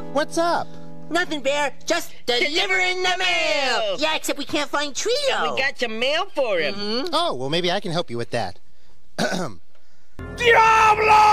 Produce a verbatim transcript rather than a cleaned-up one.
What's up? Nothing, Bear. Just delivering the mail. Yeah, except we can't find Treelo. We got some mail for him. Mm-hmm. Oh, well, maybe I can help you with that. Diablos!